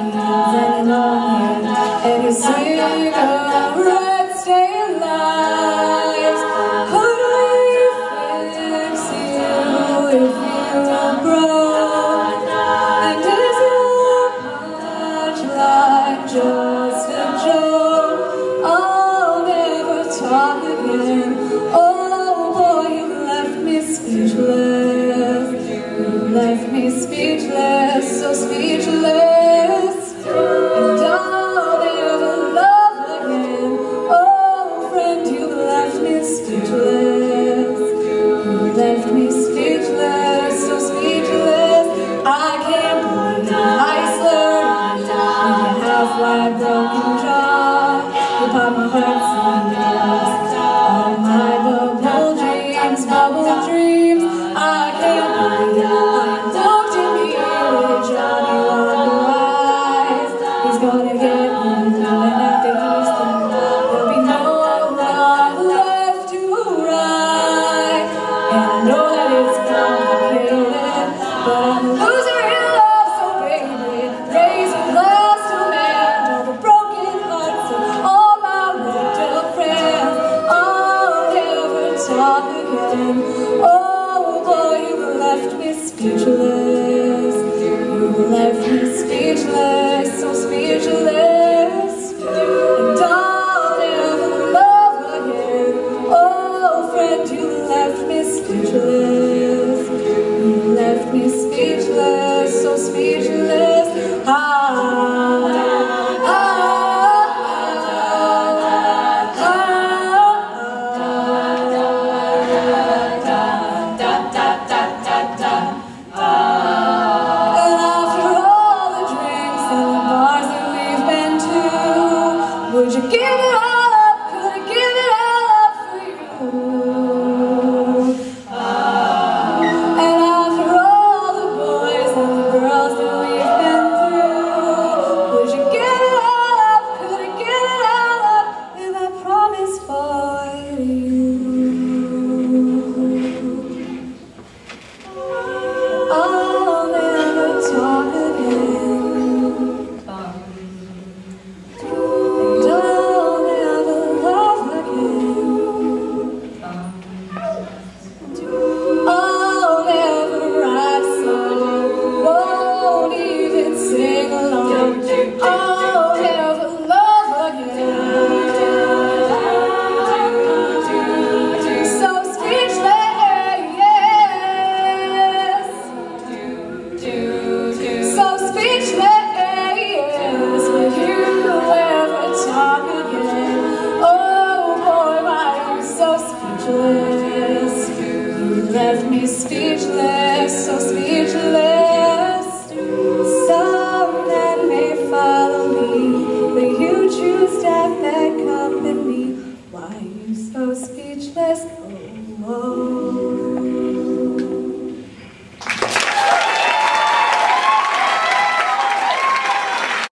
any longer, and your cigarettes stay alive. Could we fix you if you broke? And is your punchline just a joke? I'll never talk again. Oh boy, you left me speechless. You left me speechless, so speechless. And I'll never love again. Oh friend, you left me speechless. You left me speechless, so speechless. I can't breathe. I slurred with your half-wide broken jaw. You pop my heart sometimes. All my bubble dreams, I can't breathe. Looked at me with Johnny Wonder eyes. He's gonna get me, and after he's done, there'll be no love left to write. And I know that it's complicated, but I'm a loser in love, so baby, raise a glass to mend all the broken hearts of all my ripped up friends. I'll never talk again. Oh boy, you left me speechless. You left me speechless, so speechless. And I'll never love again. Oh friend, you left me speechless. You left me speechless, so speechless. Would you give it all up? Could I give it all up for you? And after all the boys and the girls that we've been through, would you give it all up? Could I give it all up if I promised for you? I'll never talk again. You left me speechless, so speechless. Some that may follow me, but you choose death that company. Why are you so speechless? Oh.